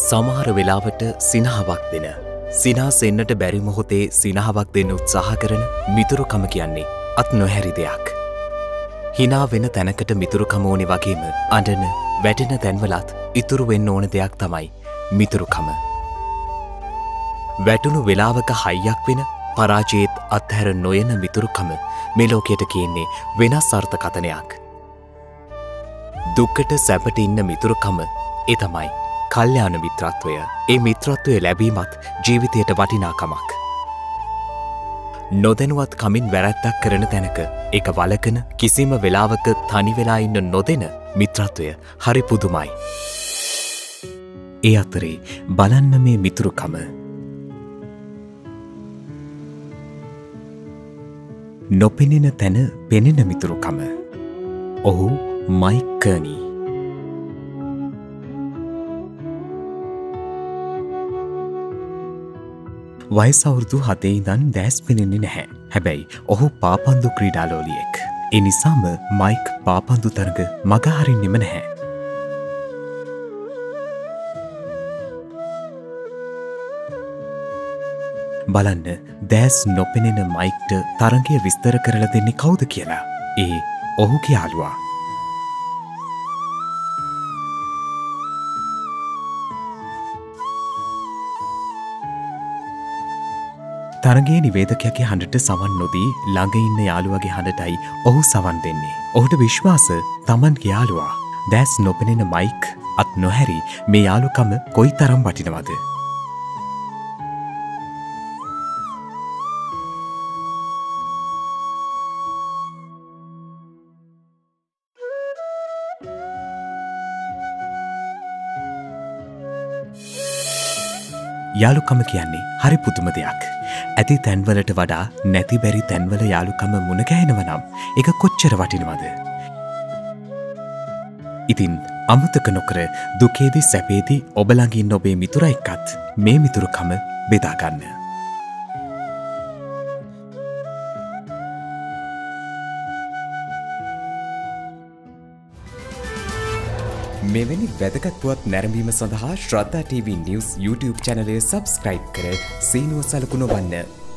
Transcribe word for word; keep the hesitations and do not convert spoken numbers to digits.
සමහර වෙලාවට සිනහවක් දෙන සිනාසෙන්නට බැරි මොහොතේ සිනහවක් දෙන්න උත්සාහ කරන මිතුරුකම කියන්නේ අත් නොහැරි දෙයක්. හිනා වෙන තැනකට මිතුරුකම ඕනේ වගේම අඬන වැටෙන තැන්වලත් ඉතුරු වෙන්න ඕන දෙයක් තමයි මිතුරුකම. වැටුණු වෙලාවක හයියක් වෙන පරාජයේත් අත්හැර නොයන මිතුරුකම මේ ලෝකයට කියන්නේ වෙනස් අර්ථකථනයක්. දුක්කට සැපට ඉන්න මිතුරුකම ඒ තමයි කල්යාණ මිත්‍රත්වය. ඒ මිත්‍රත්වය ලැබීමත් ජීවිතයට වටිනාකමක්. නොදැනුවත් කමින් වැරැද්දක් කරන තැනක ඒක වළකන කිසිම වෙලාවක තනි වෙලා ඉන්න නොදෙන මිත්‍රත්වය හරි පුදුමයි. ඒ අතරේ බලන්න මේ මිතුරුකම. නොපෙනෙන තැන පෙනෙන මිතුරුකම. ඔහු මයික් කර්නී. වයස අවුරුදු හතේ ඉඳන් දැස් පෙනෙන්නේ නැහැ. හැබැයි ඔහු පාපන්දු ක්‍රීඩාලෝලියෙක්. ඒ නිසාම මයික් පාපන්දු තරග මග හරින්නෙම නැහැ. බලන්න දැස් නොපෙනෙන මයික්ට තරගය විස්තර කරලා දෙන්නේ කවුද කියලා. ඒ ඔහුගේ යාළුවා. තරගයේ නිවේදකයාගේ හඬට සවන් නොදී ළඟ ඉන්න යාළුවගේ හඬටයි ඔහු සවන් දෙන්නේ. ඔහුට විශ්වාස තමන්ගේ යාළුවා. දැස් නොපෙනෙන මයික් අත් නොහැරි මේ යාළුකම කොයිතරම් වටිනවද? යාළුකම කියන්නේ හරි පුදුම දෙයක්. ඇති තැන්වලට වඩා නැති බැරි තැන්වල යාළුකම මුණ ගැහෙනව නම් ඒක කොච්චර වටිනවද? ඉතින් අමතක නොකර දුකේදී සැපේදී ඔබ ළඟ ඉන්න ඔබේ මිතුරා එක්කත් මේ මිතුරුකම බෙදා ගන්න. මෙවැනි වැදගත් පුවත් නැරඹීම සඳහා ශ්‍රද්ධා ටීවී නිවුස් YouTube චැනලය සබ්ස්ක්‍රයිබ් කර සීනුව සලකුණ වන්න.